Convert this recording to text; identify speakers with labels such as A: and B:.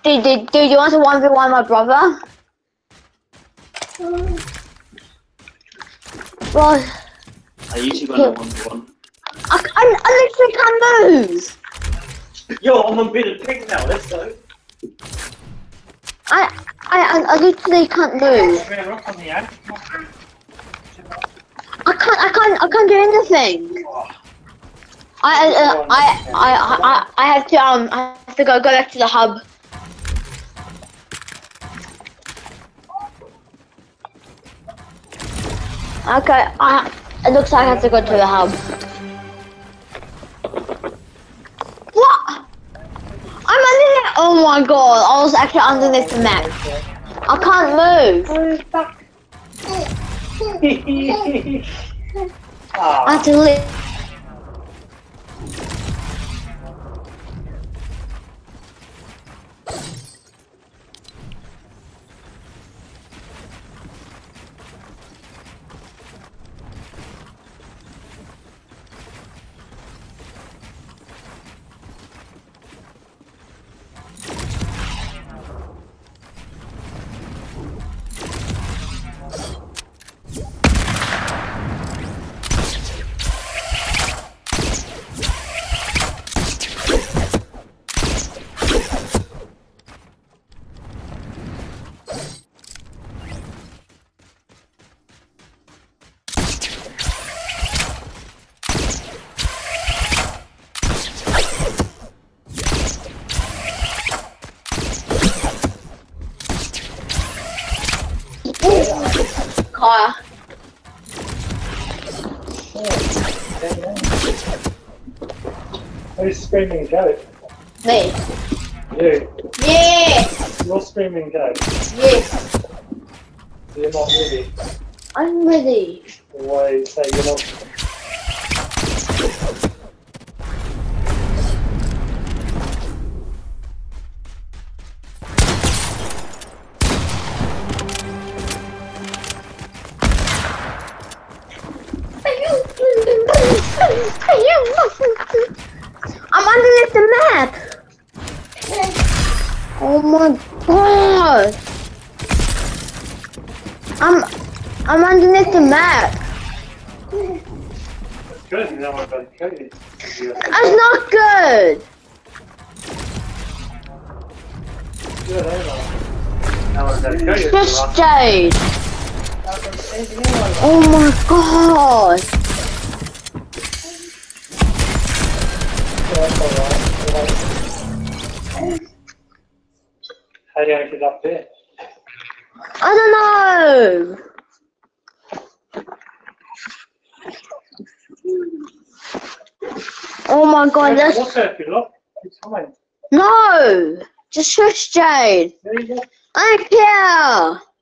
A: Do you want to 1v1 my brother? Well,
B: I usually run a 1v1.
A: I literally can't move.
B: Yo, I'm a bit of pig now, let's go.
A: I literally can't move. I can't do anything. I have to go back to the hub. Okay, it looks like I have to go to the hub. What? I'm underneath. Oh my god, I was actually underneath the map. I can't move. I have to leave. Car.
C: Who's screaming goat?
A: Me.
C: You.
A: Yes.
C: You're screaming goat.
A: Yes.
C: You're not ready.
A: I'm ready.
C: Why you say you're not?
A: I'm underneath the map. Oh my god. I'm underneath the map.
C: That's good. No one got to kill you.
A: That's not good.
C: Good, ain't no one got to kill you.
A: Just Jade. Oh my god.
C: How do you get up there?
A: I don't know. Oh my god, that's...
C: What's that? You look? It's fine.
A: No! Just shush, Jade.
C: There you go.
A: I don't care.